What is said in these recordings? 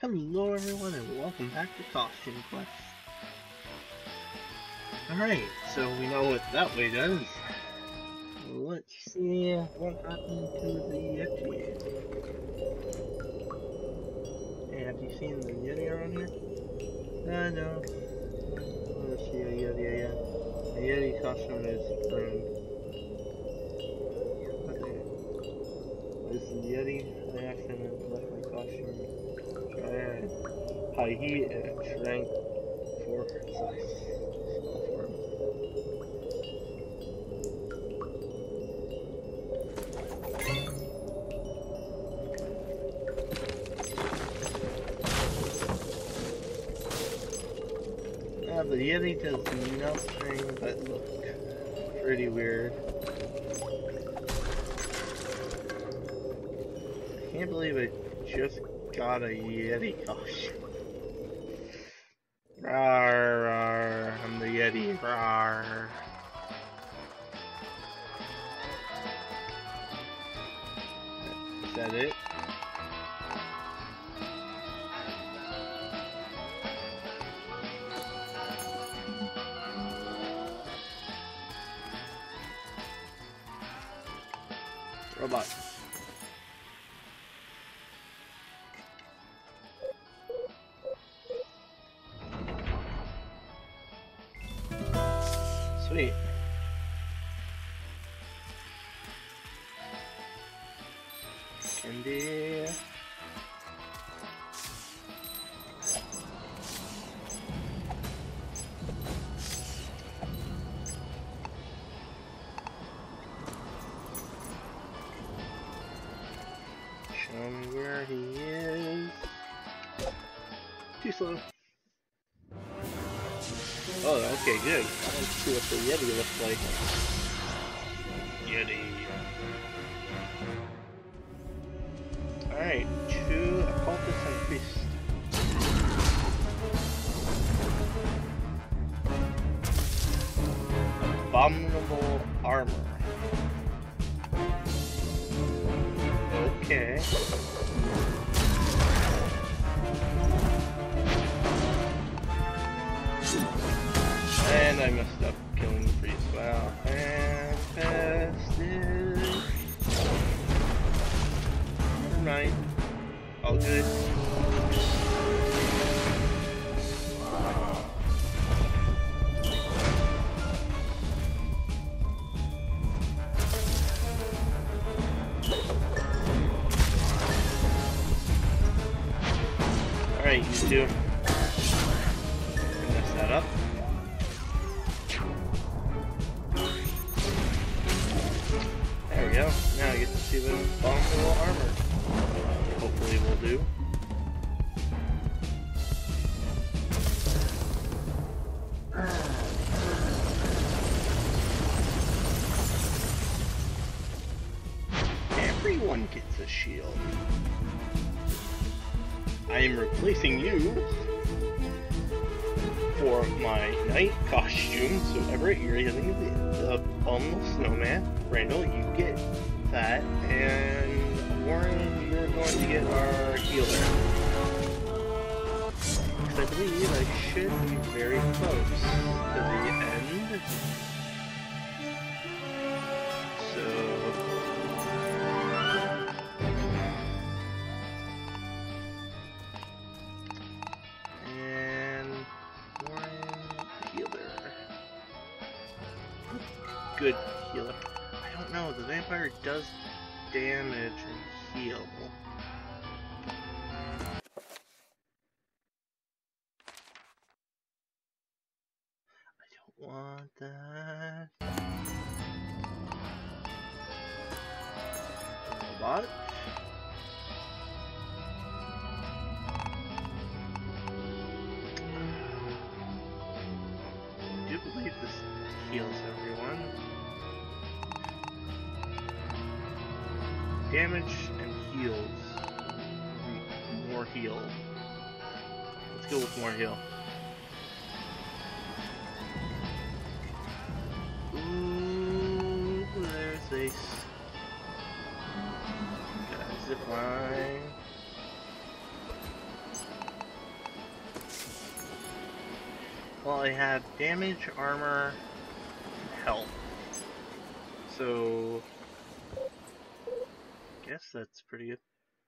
Hello everyone and welcome back to Costume Quest. Alright, so we know what that way does. Let's see what happened to the Yeti. Hey, have you seen the Yeti around here? No. Let's see a Yeti again. The Yeti costume is ruined. This is the Yeti. I accidentally left my costume. High heat and it shrank for size. Small form. Yeah, the Yeti does nothing but look pretty weird. I can't believe I just got a Yeti costume. Rawr, rawr, I'm the Yeti, rawr. Is that it? Robot. Sweet. Candy. Show me where he is. Too slow. Oh, okay, good. Let's see what the Yeti looks like. Yeti. Alright, 2 occultists and priests. Abominable armor. Okay. And I messed up killing the priest. Wow. Fantastic. Never mind. All good. Alright, you two. Mess that up. There we go. Now I get to see what abominable armor hopefully will do. Everyone gets a shield. I am replacing you for my knight costume. So Everett, you're getting the abominable snowman. Reynold, you get that, and Warren, you're going to get our healer. Because I believe I should be very close to the end. So and Warren, healer. Good healer. No, the vampire does damage and heal. I don't want that. Robot. I do believe this heals everyone. Damage and heals. More heal. Let's go with more heal. Ooh, there's Ace. Got a zip line. Well, I have damage, armor, and health. So, guess that's pretty good.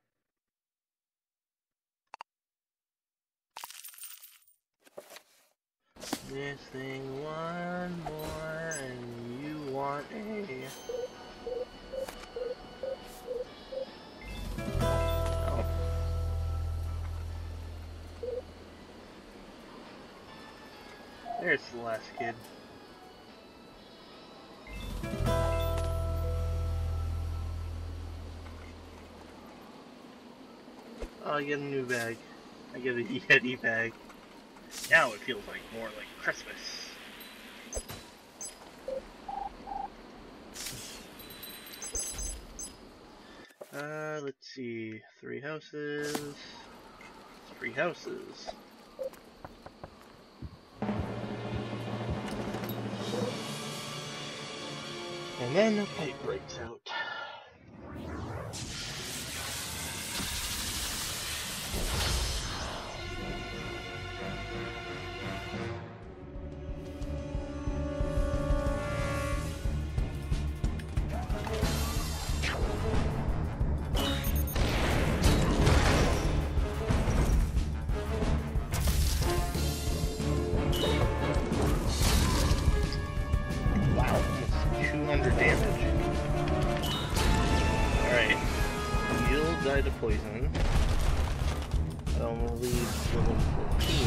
Missing one more, and you want a... Oh. There's the last kid. Oh, I get a new bag. I get a Yeti bag. Now it feels like more like Christmas. Let's see. 3 houses. 3 houses. And then a fight breaks out. To poison. That'll leave level 14.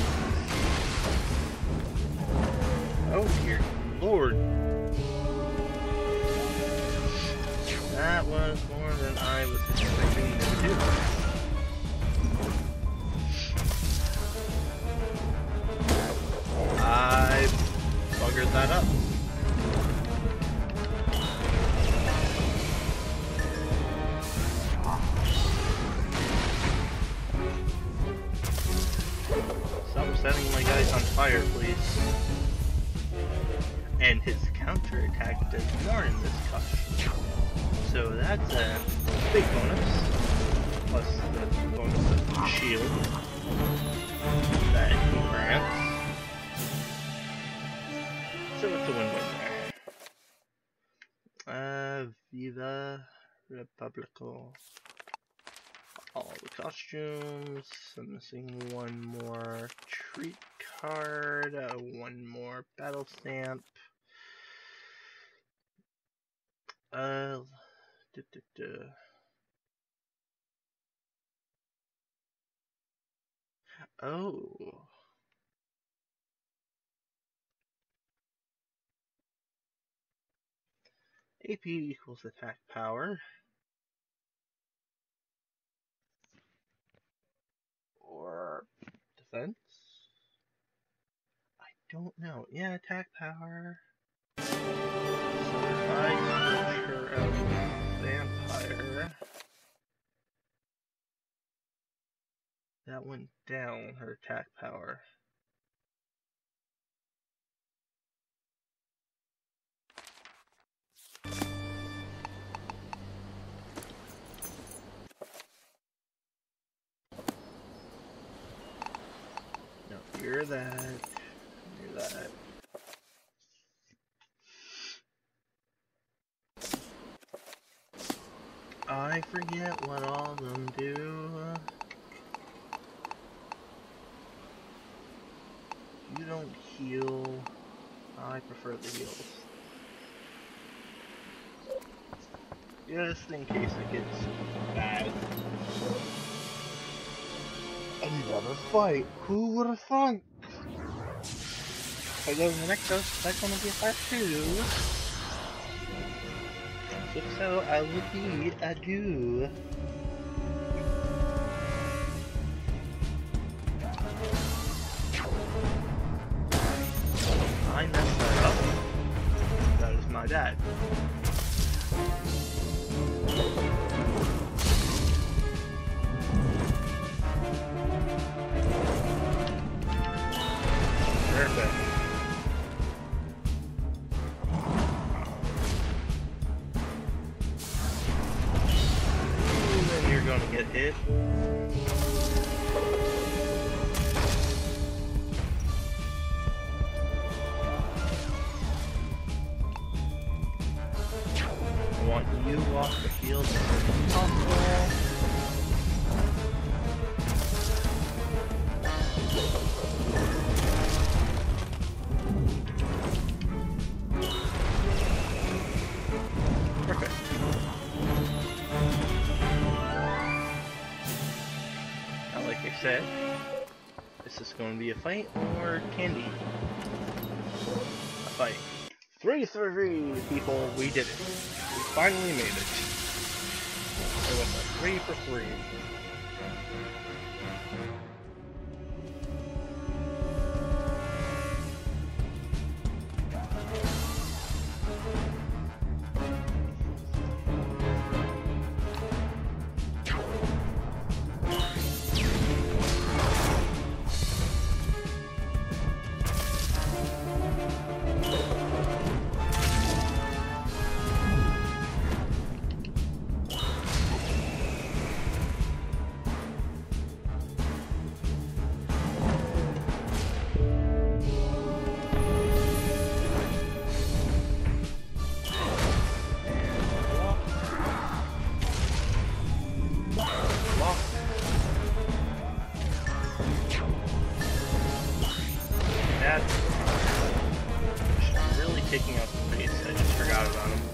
Oh dear lord. That was more than I was expecting to do. I buggered that up. Setting my guys on fire, please. And his counterattack does more in this costume. So that's a big bonus. Plus the bonus of the shield that he grants. So it's a win-win there. Viva Republico. All the costumes. I'm missing one more treat card, one more battle stamp. Oh. AP equals attack power. Or defense? I don't know. Yeah, attack power. Survive of vampire. That went down, her attack power. Hear that. Hear that. I forget what all of them do. You don't heal. I prefer the heals. Just in case it gets bad. Another fight. Who would have thunk? If I go to the next house, that's gonna be a part 2. So I will be adieu. I messed that up. That is my dad. Perfect. And then you're gonna get hit. want you off the field as soon as possible. Perfect. Now, like I said, is this going to be a fight or candy? A fight. 3-3, people, we did it. We finally made it. It was a 3 for 3. Taking out the face, I just forgot about him.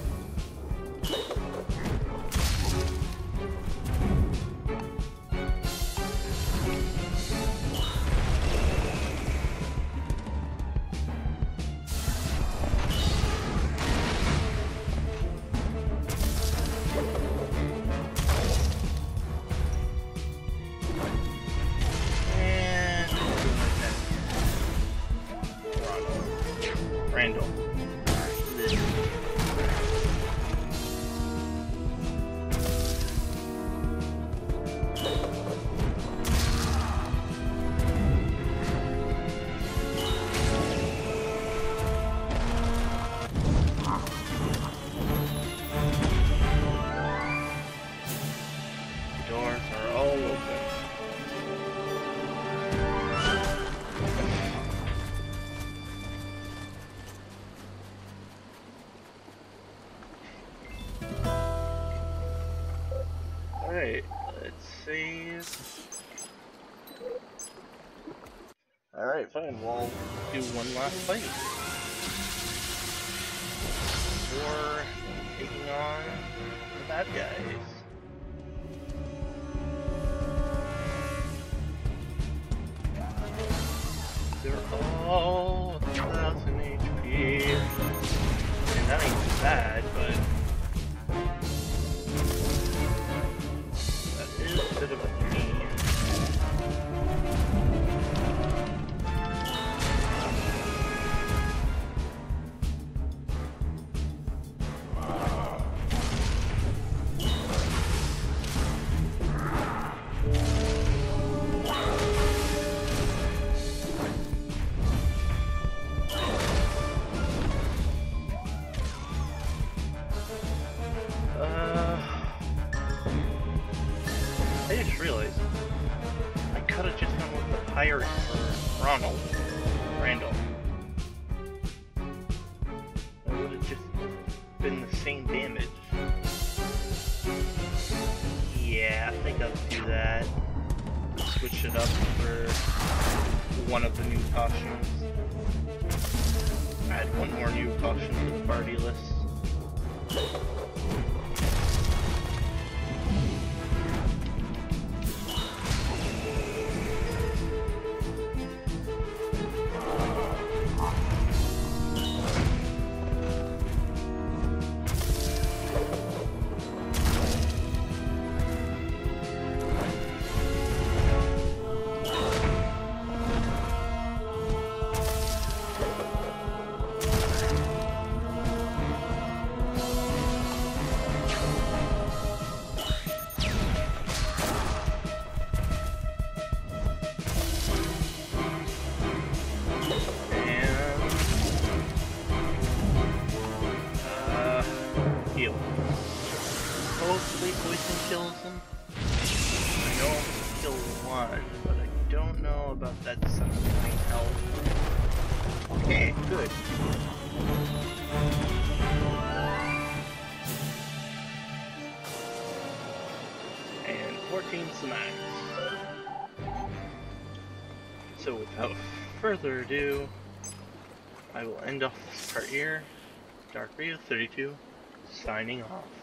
And Reynold. Doors are all open. Alright, let's save. Alright, fine, we'll do one last fight before taking on the bad guys. They're all 1,000 HP. And that ain't too bad, but that is a bit of a pain. I just realized I could have just gone with the pirate for Reynold. It would have just been the same damage. Yeah, I think I'll do that. Switch it up for one of the new costumes. Add one more new costume to the party list. Heal. Hopefully poison kills him. I know I'm gonna kill one, but I don't know about that 79 health. Okay, good. 14's the max. So without further ado, I will end off this part here. Dark Rio 32, signing off.